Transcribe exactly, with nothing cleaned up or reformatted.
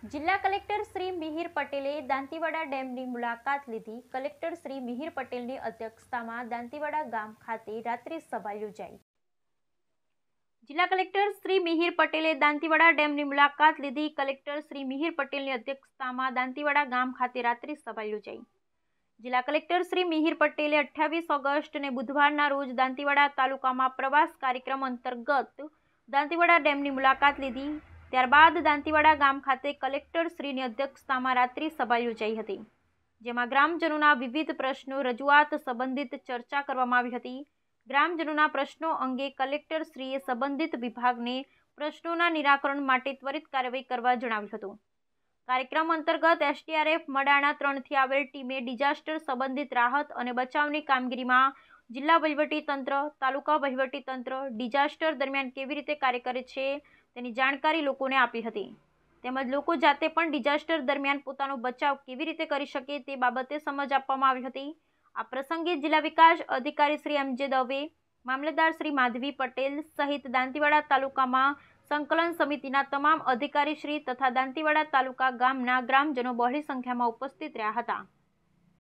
જિલ્લા કલેક્ટર શ્રી મિહિર પટેલે દાંતીવાડા ડેમની મુલાકાત લીધી। કલેક્ટર શ્રી મિહિર પટેલની અધ્યક્ષતામાં દાંતીવાડા ગામ ખાતે રાત્રિ સભા યોજાઈ। જિલ્લા કલેક્ટર શ્રી મિહિર પટેલે દાંતીવાડા ડેમની મુલાકાત લીધી। કલેક્ટર શ્રી મિહિર પટેલની અધ્યક્ષતામાં દાંતીવાડા ગામ ખાતે રાત્રિ સભા યોજાઈ। જિલ્લા કલેક્ટર શ્રી મિહિર પટેલે અઠ્યાવીસ ઓગસ્ટ ને બુધવારના રોજ દાંતીવાડા તાલુકામાં પ્રવાસ કાર્યક્રમ અંતર્ગત દાંતીવાડા ડેમની મુલાકાત લીધી। ત્યારબાદ દાંતીવાડા ગામ ખાતે કલેક્ટર શ્રીની અધ્યક્ષતામાં રાત્રિ સભા યોજાઈ હતી, જેમાં ગ્રામજનોના વિવિધ પ્રશ્નો રજૂઆત સંબંધિત ચર્ચા કરવામાં આવી હતી। ગ્રામજનોના પ્રશ્નો અંગે કલેક્ટર શ્રીએ સંબંધિત વિભાગને પ્રશ્નોના નિરાકરણ માટે ત્વરિત કાર્યવાહી કરવા જણાવ્યું હતું। કાર્યક્રમ અંતર્ગત એસડીઆરએફ મડાણા ત્રણથી આવેલ ટીમે ડિઝાસ્ટર સંબંધિત રાહત અને બચાવની કામગીરીમાં જિલ્લા વહીવટીતંત્ર, તાલુકા વહીવટીતંત્ર ડિઝાસ્ટર દરમિયાન કેવી રીતે કાર્ય કરે છે તેની જાણકારી લોકોને આપી હતી, તેમજ લોકો જાતે પણ ડિઝાસ્ટર દરમિયાન પોતાનો બચાવ કેવી રીતે કરી શકે તે બાબતે સમજ આપવામાં આવી હતી। આ પ્રસંગે જિલ્લા વિકાસ અધિકારી શ્રી એમ જે દવે, મામલતદાર શ્રી માધવી પટેલ સહિત દાંતીવાડા તાલુકામાં સંકલન સમિતિના તમામ અધિકારીશ્રી તથા દાંતીવાડા તાલુકા ગામના ગ્રામજનો બહોળી સંખ્યામાં ઉપસ્થિત રહ્યા હતા।